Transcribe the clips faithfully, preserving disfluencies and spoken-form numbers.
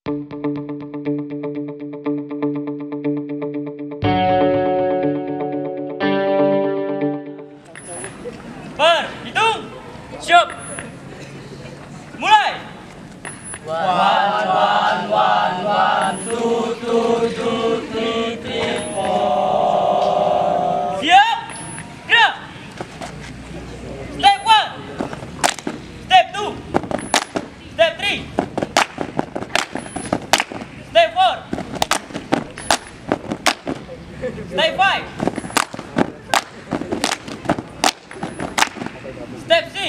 Berhitung, siap, mulai. One, one, one, one, two, two, two, three, three, four. Siap, gerak. Step one, step two, step three, step four, step five, step six.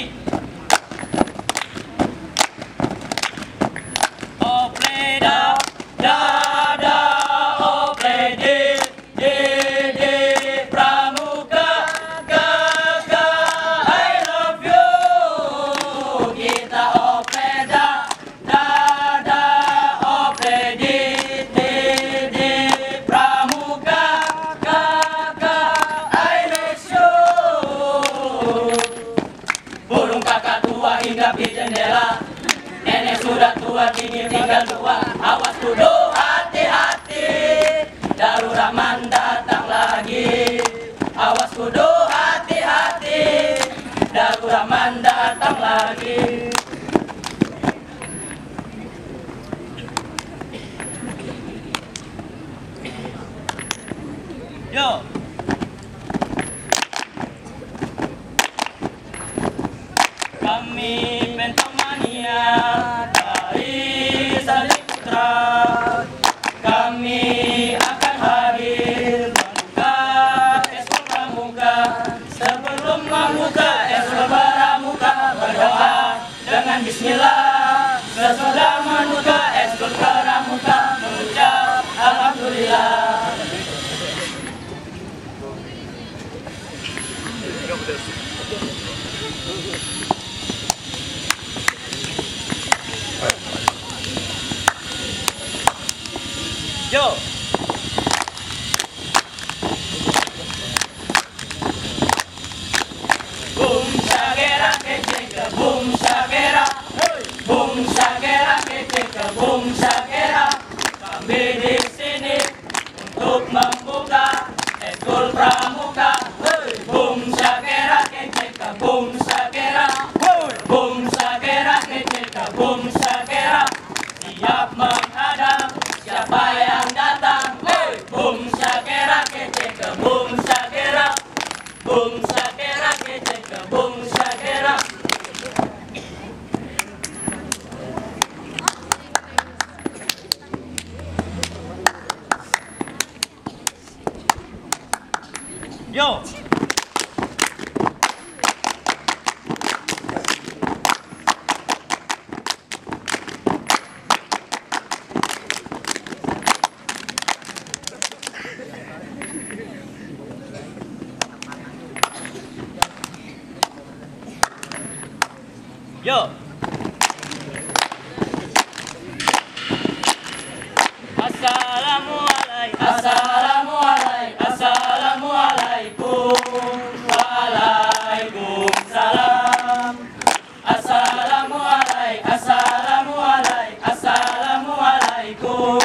Oh, play da, da, da, oh, play di, di, di, pramuka, ga, ga, I love you. Kita oh, play da, da, da, oh, play di, di, di, pramuka, ga, ga, I miss you. Burung kakak tua hinggap di jendela, nenek sudah tua kini tinggal dua. Awas kudu hati-hati, Darul Rahman datang lagi. Awas kudu hati-hati, Darul Rahman datang lagi. Yo. Kami Pentomania dari Saliputra, kami akan hadir membuka eskul pramuka. Sebelum membuka eskul pramuka, berdoa dengan bismillah. Sesudah membuka eskul pramuka, mengucap alhamdulillah. Yo. Boom shagera keceka, boom shagera, boom shagera keceka, boom shagera. Kami di sini untuk membuka eskul pramuka. Boom shagera keceka, boom shagera, boom shagera keceka, boom shagera. Siap menghadap siapa yang datang. Boom shagera keceka, boom shagera, boom shagera keceka, boom shagera. Yo. Yo. Assalamualaikum. Assalamualaikum. Assalamualaikum. Waalaikumsalam. Assalamualaikum. Assalamualaikum. Assalamualaikum.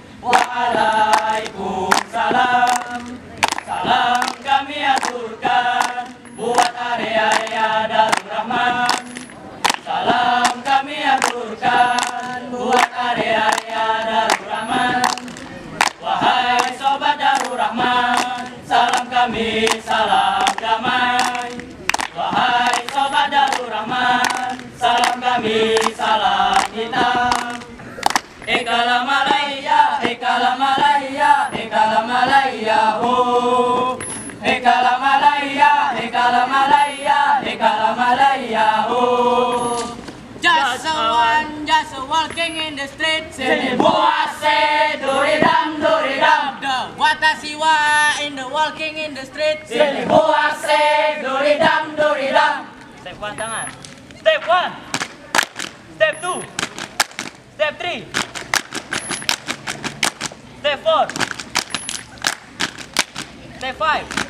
Waalaikumsalam. Salam kami aturkan buat area-area Darul Rahman. Salam kami aturkan buat area-area Darul Rahman. Wahai sobat Darul Rahman, salam kami, salam damai. Wahai sobat Darul Rahman, salam kami, salam hitam. Ekala Malaya, Ekala Malaya, Ekala Malaya, oh. Ekala Malaya, Ekala Malaya, Ekala Malaya, oh. Just a one, just a walking in the street. Sini buase, doridam, doridam. The watashi wa in the walking in the street. Sini buase, doridam, doridam. Step one tangan. Step one. Step two. Step three. Step four. Step five.